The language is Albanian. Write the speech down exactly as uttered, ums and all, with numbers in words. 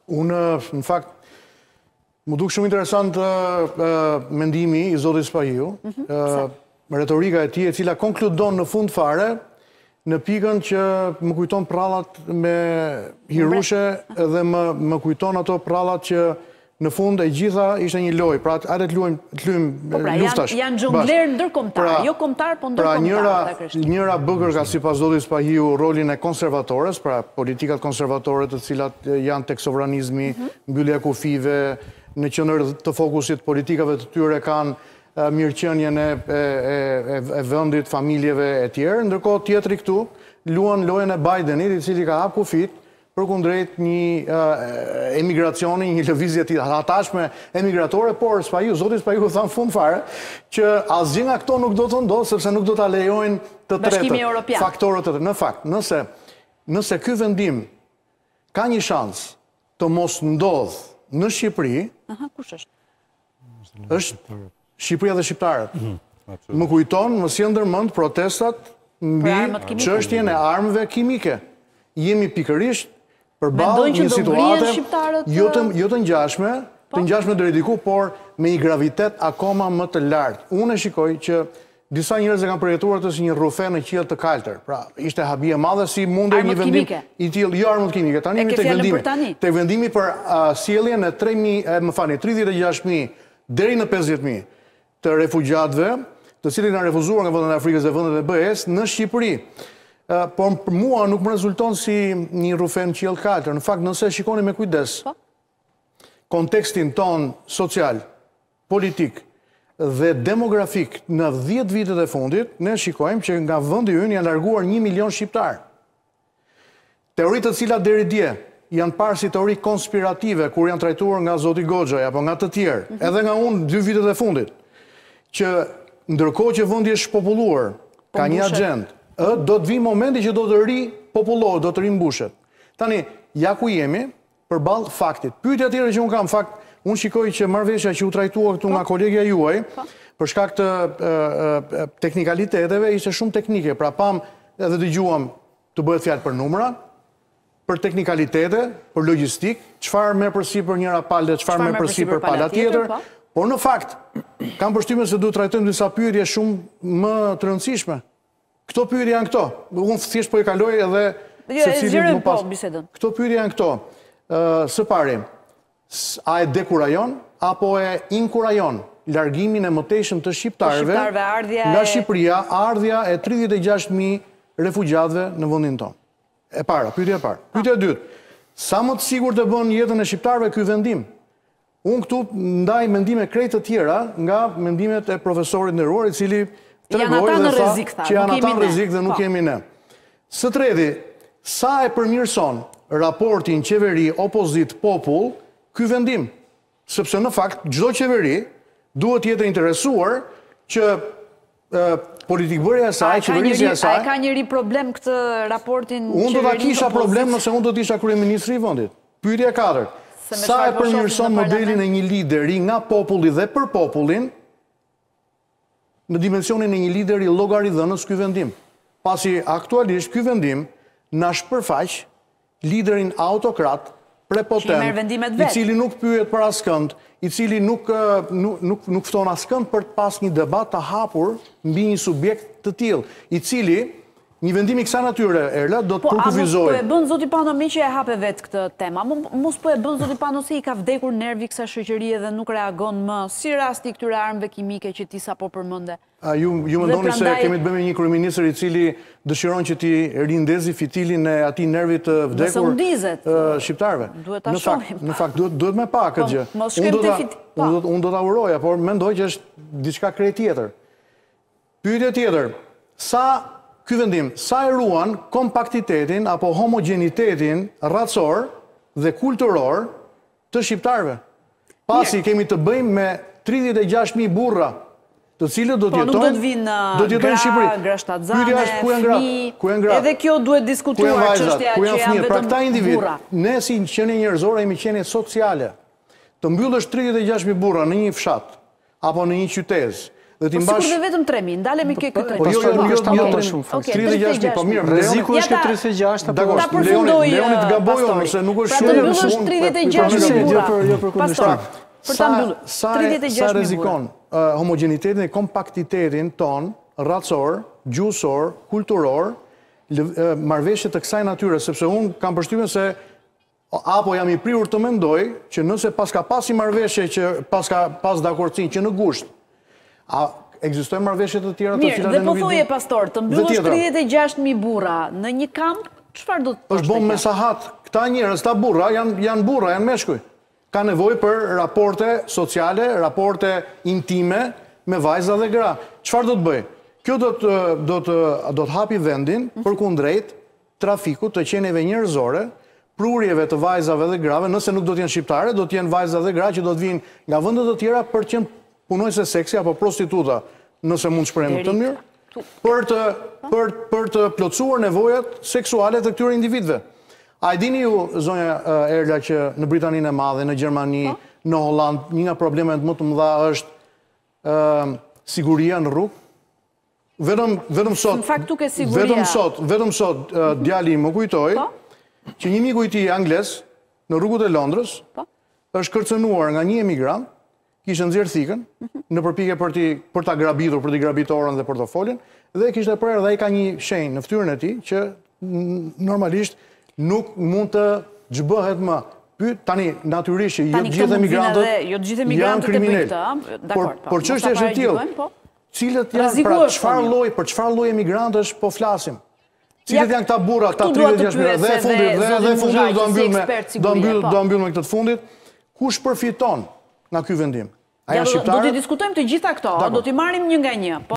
Unë, në fakt, më duk shumë interesant mendimi i zotit Spahiu, retorika e tij e cila konkludon në fund fare në pikën që më kujton prallat me Hirushe dhe më, më kujton ato prallat që në fund e gjitha ishte një lojë, pra hajde të luajmë të luajmë po pra, luftash. Janë, janë xhongler ndërkombëtar, pra, jo kombëtar, po ndërkombëtar. Pra njëra, njëra bëgër ka sipas zotit Spahiu rolin e konservatores, pra politikat konservatore të cilat janë tek sovranizmi, mm -hmm. mbyllja e kufive, në qendër të fokusit politikave të tyre kanë mirëqenjen e, e, e, e vendit, familjeve e tjerë, ndërkohë tjetri këtu luan lojën e Bidenit, i cili ka hap kufit përkundrejt një uh, emigracioni, një lëvizje të atashme emigratore, por Spahiu, zoti Spahiu thanë fund fare, që asgjë nga këto nuk do të ndodhë, sepse nuk do të lejojnë të tretët faktorët të tretët. Në fakt, nëse, nëse ky vendim ka një shans të mos ndodhë në Shqipëri, Aha, kush është? është Shqipëria dhe shqiptarët. Më kujton, më sjell ndërmend protestat mbi çështjen e armëve kimike. Jemi pikërisht përballë një situate jo të jo të ngjashme, të ngjashme deri diku, por me një gravitet akoma më të lartë. Unë e shikoj që disa njerëz e kanë përjetuar atë si një rrufe në qiell të kaltër. Pra, ishte habi e madhe si mundej një vendim i tillë, jo armët kimike. Tani jemi tek vendimi. Tek vendimi për uh, sjelljen e tre mijë, më falni, tridhjetë e gjashtë mijë deri në pesëdhjetë mijë të refugjatëve, të cilët kanë refuzuar nga vendet e Afrikës dhe vendet e B E-s në Shqipëri. Uh, por për mua nuk më rezulton si një rrufe në qiell kaltër. Në fakt, nëse shikoni me kujdes kontekstin ton social, politik dhe demografik në dhjetë vitet e fundit, ne shikojmë që nga vendi ynë janë larguar një milion shqiptar. Teoritë të cilat deri dje janë parë si teori konspirative kur janë trajtuar nga zoti Goxha apo nga të tjerë, mm -hmm. edhe nga unë dy vitet e fundit, që ndërkohë që vendi është populluar, ka një agjendë, do të vi momenti që do të ri popullohet, do të rimbushet. Tani, ja ku jemi përballë faktit. Pyetja tjetër që unë kam, fakt, unë shikoj që marrëveshja që u trajtua këtu nga kolegja juaj, për shkak të teknikaliteteve, ishte shumë teknike. Pra pam edhe dëgjuam të bëhet fjalë për numra, për teknikalitete, për logjistik, çfarë merr përsipër njëra palë, çfarë merr përsipër pala tjetër. Por në fakt, kam përshtypjen se duhet trajtojmë disa pyetje shumë më të rëndësishme. Këto pyetje janë këto. Unë thjesht po i kaloj edhe secili më pas. Këto pyetje janë këto. Së pari, a e dekurajon apo e inkurajon largimin e mëtejshëm të shqiptarëve nga Shqipëria, ardhja e tridhjetë e gjashtë mijë refugjatëve në vendin tonë? E para, pyetja e parë. Pyetja e dytë, sa më të sigurt të bën jetën e shqiptarëve ky vendim? Unë këtu ndaj mendime krejt të tjera nga mendimet e profesorit nderuar, i cili tregoi dhe tha që janë ata në rrezik dhe nuk jemi ne. Së treti, sa e përmirëson raportin qeveri-opozit-popull ky vendim? Sepse në fakt çdo qeveri duhet jetë interesuar që politikbërja e saj, qeverisja e saj. A ka njëri problem këtë raportin qeveri-opozit? Unë do ta kisha problem nëse unë do të isha kryeministri i vendit. Pyetja e katërt. Sa e përmirëson modelin e një lideri nga populli dhe për popullin në dimensionin e një lideri llogaridhënës ky vendim? Pasi aktualisht ky vendim na shpërfaq liderin autokrat, prepotent, i cili nuk pyet për askënd, i cili nuk, nuk, nuk, nuk fton askënd për të pas një debat të hapur mbi një subjekt të tillë, i cili një vendim i kësaj natyre, Erla, do të përkufizojë. Po, a mos po e bën zoti Pano me që e hape vetë këtë tema? Mos po e bën zoti Pano se i ka vdekur nervi kësaj shoqërie dhe nuk reagon më, si rasti këtyre armëve kimike që ti sapo përmende? A ju, ju mendoni se kemi të bëjmë një kryeministër i cili dëshiron që ti rindezi fitilin e atij nervi të vdekur uh, shqiptarëve? Duhet ta shohim. Në fakt duhet duhet me pak këtë gjë. Mos shkojmë te fit. Unë do ta uroja, por mendoj që është diçka krejt tjetër. Pyetja tjetër, sa ky vendim, sa e ruan kompaktitetin apo homogenitetin racor dhe kulturor të shqiptarëve? Pasi kemi të bëjmë me tridhjetë e gjashtë mijë burra, të cilët do të jetojnë, po nuk do të vinë gra, gra shtatzane, fëmijë, edhe kjo duhet diskutuar çështja që janë vetëm pra këta individ, burra. Ne si qenie njerëzore jemi qenie sociale. Të mbyllësh tridhjetë e gjashtë mijë burra në një fshat apo në një qytet Dhe ti Po mbash... sikur dhe vetëm tre mijë, ndalemi kjo këtë. Po jo, jo, jo, jo, shumë fakt. Okej, tridhjetë e gjashtë mijë, po mirë, rreziku është tridhjetë e gjashtë apo Dakor, ta përfundoj Leoni të gabojë nëse nuk është shumë. shumë Pra të mbyllësh tridhjetë e gjashtë mijë burra. Pastor, për ta mbyllur. tridhjetë e gjashtë mijë burra. Sa rrezikon homogenitetin e kompaktitetin ton, racor, gjuhësor, kulturor, marrëveshje të kësaj natyre, sepse unë kam përshtypjen se apo jam i prirur të mendoj që nëse pas ka pas i marrëveshje që pas ka pas dakordsinë që në gusht, a ekzistojnë marrëveshje të tjera të cilat ne nuk i di? Mirë, dhe po thoje pastor, të mbyllësh tridhjetë e gjashtë mijë burra në një kamp, çfarë do të thosh? Është bom me sahat. Këta njerëz, ta burra janë janë burra, janë meshkuj. Ka nevojë për raporte sociale, raporte intime me vajza dhe gra. Çfarë do të bëj? Kjo do të do të do të hapi vendin përkundrejt trafikut të qenieve njerëzore, prurjeve të vajzave dhe grave, nëse nuk do të jenë shqiptare, do të jenë vajza dhe gra që do të vinë nga vende të tjera për të qenë punojëse seksi apo prostituta, nëse mund të shprehem këtë mirë, për të për për të plotësuar nevojat seksuale të këtyre individëve. A e dini ju, zonja Erla, që në Britaninë e Madhe, në Gjermani, në Holland, një nga problemet më të mëdha është siguria në rrugë? Vetëm vetëm sot. Në fakt nuk e siguria. Vetëm sot, vetëm sot djali më kujtoi që një miku i tij anglez në rrugët e Londrës është kërcënuar nga një emigrant, kishte nxjerr thikën në përpjekje për ti për ta grabitur, për t'i grabitorën dhe portofolin, dhe kishte prerë dhe ai ka një shenjë në fytyrën e tij që normalisht nuk mund të zhbëhet më. Pyet tani natyrisht që jo të gjithë emigrantët jo të gjithë emigrantët e bëjnë këtë, dakor, po. Por çështja është e tillë. Cilët janë pra çfarë lloj, për çfarë lloj emigrantësh po flasim? Cilët janë këta burra, këta tridhjetë e gjashtë mijë dhe fundit dhe dhe fundit do mbyll me do mbyll do mbyll me këtë të fundit. Kush përfiton nga ky vendim? A janë shqiptarë? Do të diskutojmë të gjitha këto, do t'i marrim një nga një.